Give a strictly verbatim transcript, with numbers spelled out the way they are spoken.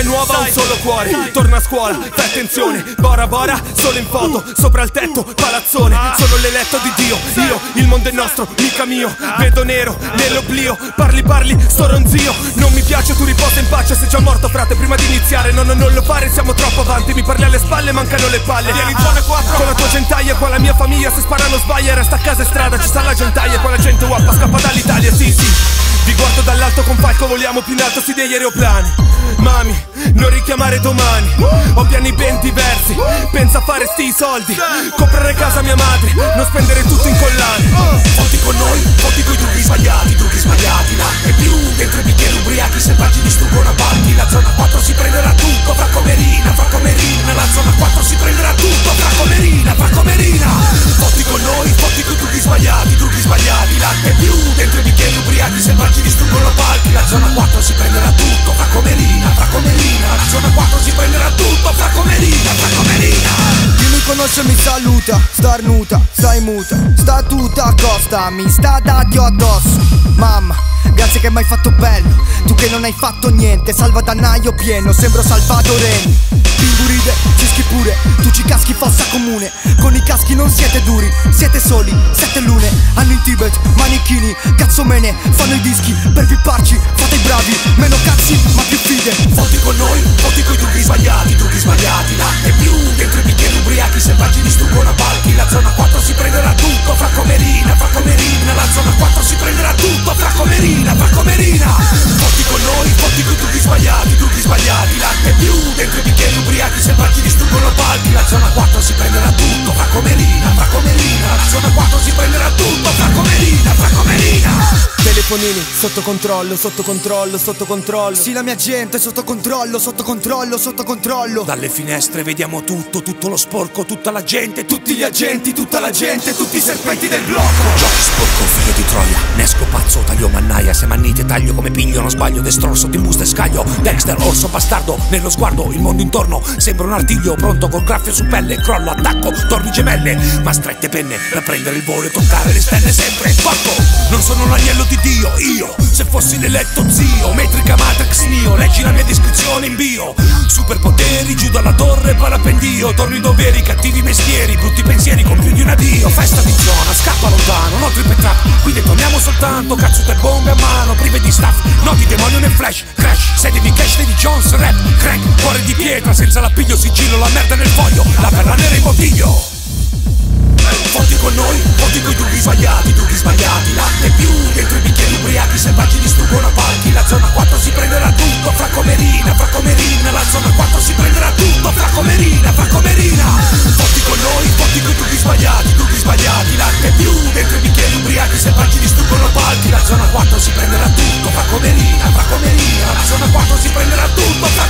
è nuova, un solo cuore. Torna a scuola, fai attenzione. Bora Bora, solo in foto, sopra il tetto, palazzone. Sono l'eletto di Dio, io, il mondo è nostro, mica mio. Vedo nero nell'oblio, parli parli, sto ronzio. Non mi piace, tu riposa in pace, sei già morto frate prima di iniziare. No, no, non lo fare, siamo troppo avanti. Mi parli alle spalle, mancano le palle. Vieni in zona quattro con la tua gentaglia, qua la mia famiglia. Se sparano sbaglia, resta a casa e strada, ci sta la gentaia. Qua la gente guappa scappa dall'Italia, sì sì. Vi guardo dall'alto con palco, voliamo più in alto sì degli aeroplani. Mami, non richiamare domani, ho piani ben diversi. Pensa a fare sti soldi, comprare casa a mia madre, non spendere tutto in collane. Fotti con noi, fotti coi trucchi sbagliati, trucchi sbagliati. Là e più, dentro i bicchieri ubriachi, selvaggi distruggono a balchi. La zona quattro si prenderà tutto, fra Comerina, fra Comerina. La zona quattro si prenderà tutto, fra Comerina, fra Comerina. Fotti con noi, fotti coi trucchi sbagliati, trucchi sbagliati. Là e più, dentro i bicchieri ubriachi, selvaggi distruggono a balchi. La zona quattro si prenderà tutto, fra Comerina, fra Comerina. La zona quattro si prenderà tutto, fra Comerina, fra Comerina. Chi mi conosce mi saluta, starnuta, stai muta. Sta tutta a costa, mi sta d'addio addosso. Mamma, grazie che mi hai fatto bello. Tu che non hai fatto niente, salvadanaio pieno, sembro salvadoregno. Pingu ride, cischi pure, tu ci caschi fossa comune. Con i caschi non siete duri, siete soli, sette lune. Hanno in Tibet, manichini, cazzo me ne fanno i dischi. Per pipparci, fate i bravi, meno cazzi ma più fide. Fotti con noi, fotti coi trucchi sbagliati, trucchi sbagliati. Là e più, dentro i bicchieri ubriachi, selvaggi distruggono a balchi. La zona quattro si prenderà tutto, fra Comerina, fra Comerina. La zona quattro si prenderà tutto, fra Comerina, fra Comerina. Fotti con noi, fotti coi trucchi sbagliati, trucchi sbagliati. Là e più, dentro i bicchieri ubriachi, selvaggi distruggono a balchi. La zona quattro si prenderà tutto, fra Comerina, fra Comerina. La zona quattro si prenderà tutto, fra Comerina, fra Comerina. Telefonini, sotto controllo, sotto controllo, sotto controllo. Sì, la mia gente è sotto controllo, sotto controllo, sotto controllo. Dalle finestre vediamo tutto, tutto lo sporco, tutta la gente, tutti gli agenti, tutta la gente, tutti i serpenti del blocco. Giochi sporco, figlio di Troia, nesco pazzo, taglio mannaia. Se mannite taglio come piglio, non sbaglio, destrorso, ti busta e scaglio. Dexter, orso, bastardo, nello sguardo, il mondo intorno sembra un artiglio, pronto col graffio su pelle. Crollo, attacco, torri gemelle, ma strette penne da prendere il volo e toccare le stelle sempre. Porco, non sono l'agnello di Dio, io, se fossi l'eletto zio. Metrica Matrix Neo, leggi la mia descrizione in bio. Superpoteri, giù dalla torre, parapendio. Torni doveri, cattivi mestieri, brutti pensieri con più di un addio. Festa di zona, scappa lontano, no trip e trap. Qui detoniamo soltanto, cazzute e bombe a mano, prive di staff. Noti demonio nel flash, crash, sede di cash, di Jones, rap, crack. Cuore di pietra, senza l'appiglio, sigillo, la merda nel foglio, la perla nera in bottiglio. Fotti con noi, fotti coi trucchi sbagliati, trucchi sbagliati. Là e più, dentro i bicchieri ubriachi, selvaggi distruggono a palchi. La zona quattro si prenderà tutto, fra Comerina, fra Comerina. La zona quattro si prenderà tutto, fra Comerina, fra Comerina. Fotti con noi, fotti coi trucchi sbagliati, trucchi sbagliati. Là e più, dentro i bicchieri ubriachi, selvaggi distruggono a palchi. La zona quattro si prenderà tutto, fra Comerina, fra Comerina. La zona quattro si prenderà tutto, fra